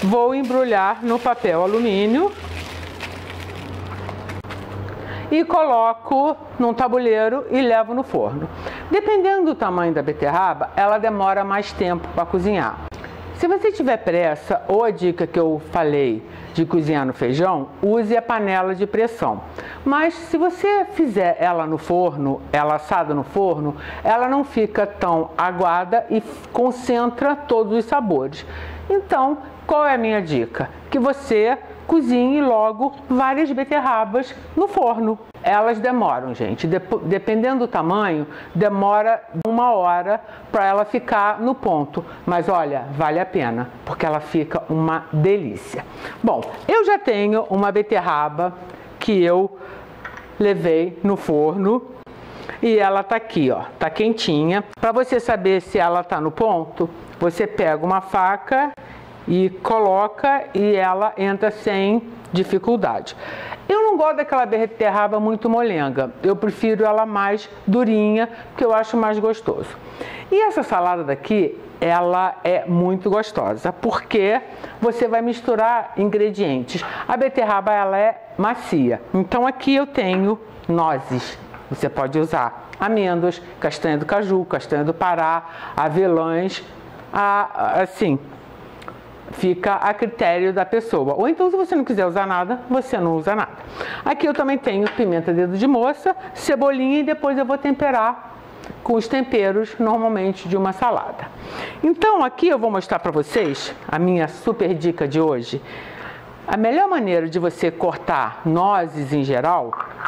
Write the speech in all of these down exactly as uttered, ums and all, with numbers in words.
vou embrulhar no papel alumínio e coloco num tabuleiro e levo no forno. Dependendo do tamanho da beterraba, ela demora mais tempo para cozinhar. Se você tiver pressa, ou a dica que eu falei de cozinhar no feijão, use a panela de pressão. Mas se você fizer ela no forno, ela assada no forno, ela não fica tão aguada e concentra todos os sabores. Então, qual é a minha dica? Que você cozinhe logo várias beterrabas no forno. Elas demoram, gente, dependendo do tamanho, demora uma hora para ela ficar no ponto. Mas olha, vale a pena, porque ela fica uma delícia. Bom, eu já tenho uma beterraba que eu levei no forno e ela tá aqui, ó, tá quentinha. Para você saber se ela tá no ponto, você pega uma faca e coloca e ela entra sem dificuldade. Eu não gosto daquela beterraba muito molenga, eu prefiro ela mais durinha, porque eu acho mais gostoso. E essa salada daqui, ela é muito gostosa, porque você vai misturar ingredientes. A beterraba, ela é macia, então aqui eu tenho nozes. Você pode usar amêndoas, castanha do caju, castanha do Pará, avelãs, a, assim... fica a critério da pessoa. Ou então, se você não quiser usar nada, você não usa nada. Aqui eu também tenho pimenta dedo de moça, cebolinha e depois eu vou temperar com os temperos normalmente de uma salada. Então, aqui eu vou mostrar para vocês a minha super dica de hoje. A melhor maneira de você cortar nozes em geral,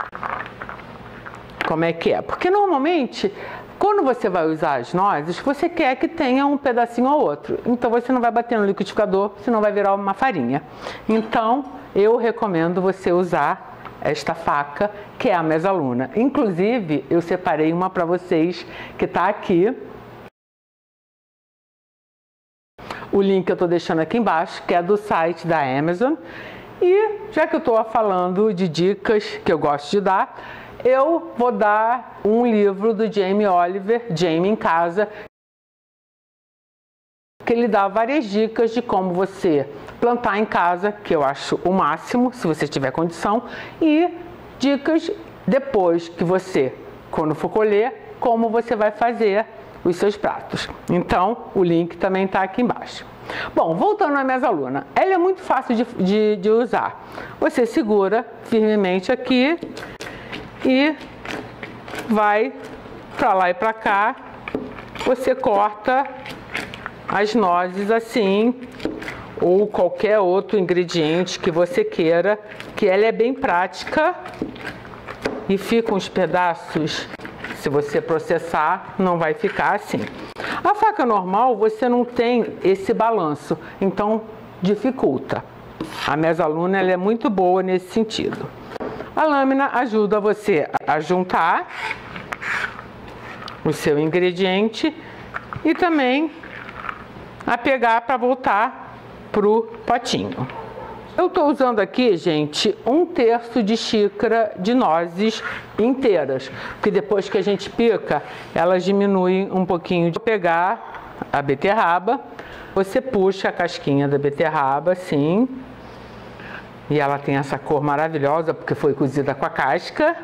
como é que é? Porque normalmente, quando você vai usar as nozes, você quer que tenha um pedacinho ou outro. Então você não vai bater no liquidificador, senão vai virar uma farinha. Então eu recomendo você usar esta faca, que é a Mesaluna. Inclusive, eu separei uma para vocês que está aqui. O link eu estou deixando aqui embaixo, que é do site da Amazon. E já que eu estou falando de dicas que eu gosto de dar, eu vou dar um livro do Jamie Oliver, Jamie em Casa, que ele dá várias dicas de como você plantar em casa, que eu acho o máximo, se você tiver condição, e dicas depois que você, quando for colher, como você vai fazer os seus pratos. Então, o link também está aqui embaixo. Bom, voltando à Mesaluna, ela é muito fácil de, de, de usar. Você segura firmemente aqui e vai para lá e para cá. Você corta as nozes assim, ou qualquer outro ingrediente que você queira, que ela é bem prática e ficam os pedaços, se você processar, não vai ficar assim. A faca normal, você não tem esse balanço, então dificulta. A Mesaluna, ela é muito boa nesse sentido. A lâmina ajuda você a juntar o seu ingrediente e também a pegar para voltar para o potinho. Eu estou usando aqui, gente, um terço de xícara de nozes inteiras, porque depois que a gente pica, elas diminuem um pouquinho. De pegar a beterraba, você puxa a casquinha da beterraba assim, e ela tem essa cor maravilhosa porque foi cozida com a casca.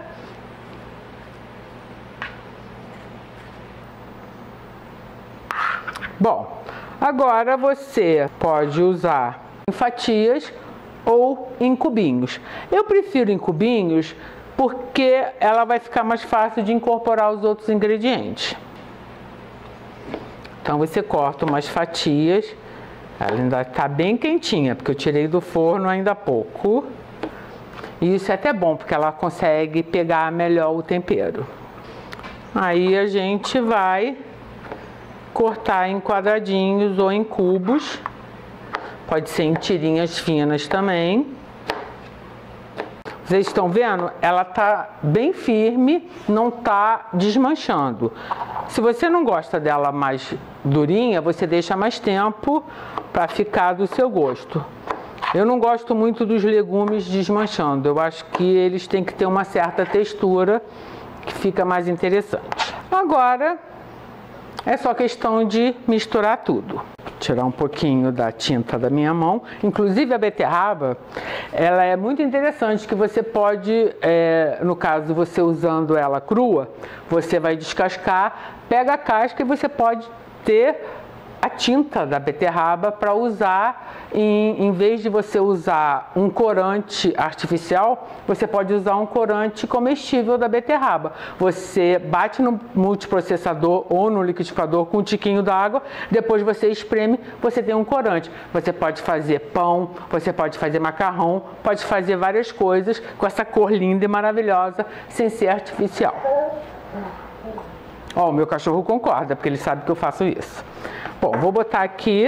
Bom, agora você pode usar em fatias ou em cubinhos. Eu prefiro em cubinhos porque ela vai ficar mais fácil de incorporar os outros ingredientes. Então você corta umas fatias. Ela ainda está bem quentinha, porque eu tirei do forno ainda há pouco. E isso é até bom, porque ela consegue pegar melhor o tempero. Aí a gente vai cortar em quadradinhos ou em cubos. Pode ser em tirinhas finas também. Vocês estão vendo? Ela tá bem firme, não tá desmanchando. Se você não gosta dela mais durinha, você deixa mais tempo para ficar do seu gosto. Eu não gosto muito dos legumes desmanchando. Eu acho que eles têm que ter uma certa textura que fica mais interessante. Agora é só questão de misturar tudo. tirar um pouquinho da tinta da minha mão. Inclusive a beterraba, ela é muito interessante, que você pode, é, no caso você usando ela crua, você vai descascar, pega a casca e você pode ter a tinta da beterraba para usar, em, em vez de você usar um corante artificial, você pode usar um corante comestível da beterraba. Você bate no multiprocessador ou no liquidificador com um tiquinho d'água, depois você espreme, você tem um corante. Você pode fazer pão, você pode fazer macarrão, pode fazer várias coisas com essa cor linda e maravilhosa, sem ser artificial. Ó, o meu cachorro concorda, porque ele sabe que eu faço isso. Bom, vou botar aqui.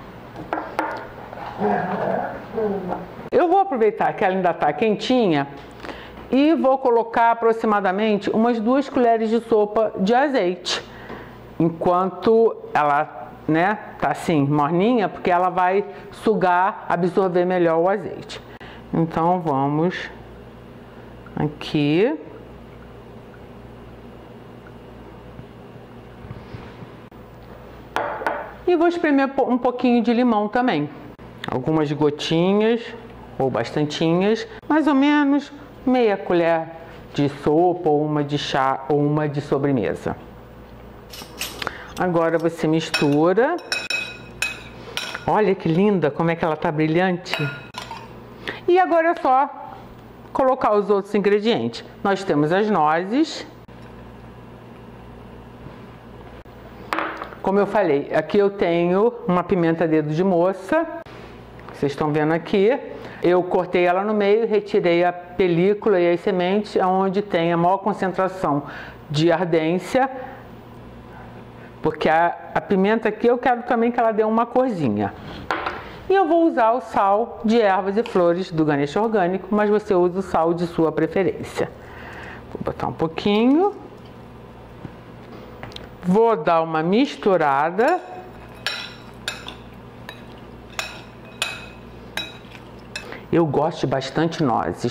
Eu vou aproveitar que ela ainda está quentinha e vou colocar aproximadamente umas duas colheres de sopa de azeite. Enquanto ela, né, tá assim, morninha, porque ela vai sugar, absorver melhor o azeite. Então vamos aqui. E vou espremer um pouquinho de limão também. Algumas gotinhas, ou bastantinhas, mais ou menos meia colher de sopa, ou uma de chá, ou uma de sobremesa. Agora você mistura. Olha que linda, como é que ela tá brilhante. E agora é só colocar os outros ingredientes. Nós temos as nozes. Como eu falei, aqui eu tenho uma pimenta dedo de moça, vocês estão vendo aqui. Eu cortei ela no meio, retirei a película e as sementes, onde tem a maior concentração de ardência, porque a, a pimenta aqui eu quero também que ela dê uma corzinha. E eu vou usar o sal de ervas e flores do Ganesha Orgânico, mas você usa o sal de sua preferência. Vou botar um pouquinho. Vou dar uma misturada. Eu gosto de bastante nozes.